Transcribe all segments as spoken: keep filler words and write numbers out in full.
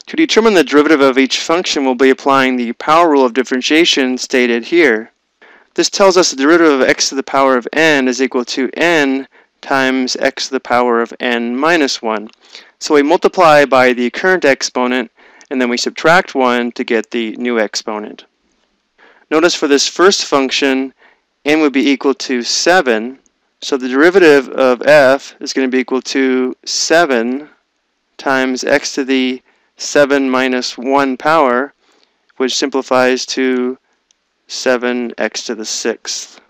To determine the derivative of each function, we'll be applying the power rule of differentiation stated here. This tells us the derivative of x to the power of n is equal to n times x to the power of n minus one. So we multiply by the current exponent, and then we subtract one to get the new exponent. Notice for this first function, n would be equal to seven. So the derivative of f is going to be equal to seven times x to the seven minus one power, which simplifies to seven x to the sixth.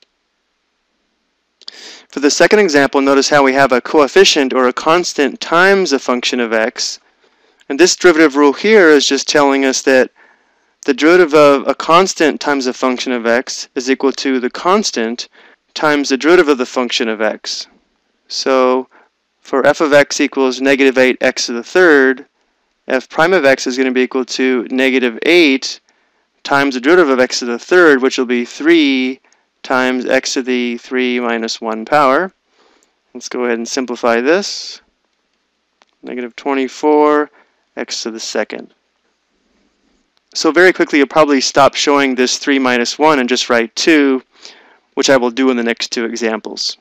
For the second example, notice how we have a coefficient or a constant times a function of x. And this derivative rule here is just telling us that the derivative of a constant times a function of x is equal to the constant times the derivative of the function of x. So for f of x equals negative eight x to the third, f prime of x is going to be equal to negative eight times the derivative of x to the third, which will be three times x to the three minus one power. Let's go ahead and simplify this. Negative twenty-four x to the second. So very quickly you'll probably stop showing this three minus one and just write two, which I will do in the next two examples.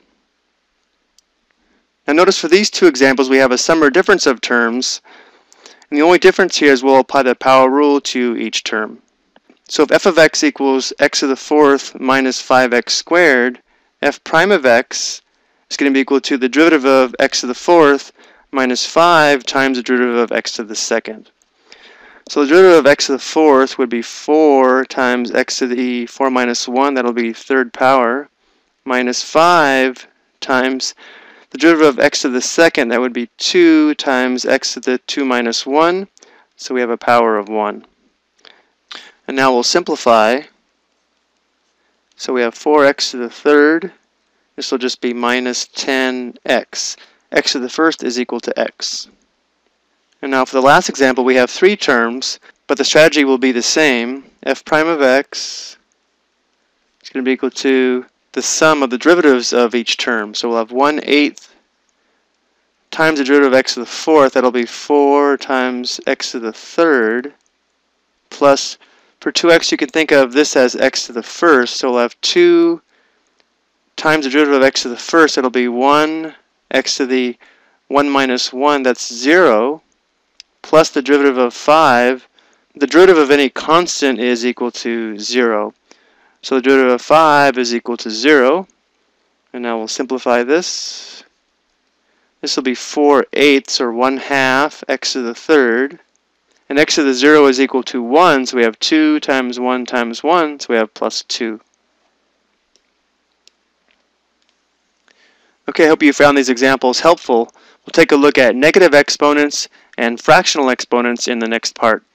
Now notice for these two examples we have a sum or difference of terms, and the only difference here is we'll apply the power rule to each term. So if f of x equals x to the fourth minus five x squared, f prime of x is going to be equal to the derivative of x to the fourth minus five times the derivative of x to the second. So the derivative of x to the fourth would be four times x to the four minus one, that'll be third power, minus five times the derivative of x to the second, that would be two times x to the two minus one, so we have a power of one. And now we'll simplify. So we have four x to the third. This will just be minus ten x. X to the first is equal to x. And now for the last example, we have three terms, but the strategy will be the same. F prime of x is going to be equal to the sum of the derivatives of each term. So we'll have one eighth times the derivative of x to the fourth. That'll be four times x to the third, plus for two x, you can think of this as x to the first, so we'll have two times the derivative of x to the first, that'll be one x to the one minus one, that's zero, plus the derivative of five. The derivative of any constant is equal to zero. So the derivative of five is equal to zero. And now we'll simplify this. This will be four eighths, or one half, x to the third. And x to the zero is equal to one, so we have two times one times one, so we have plus two. Okay, I hope you found these examples helpful. We'll take a look at negative exponents and fractional exponents in the next part.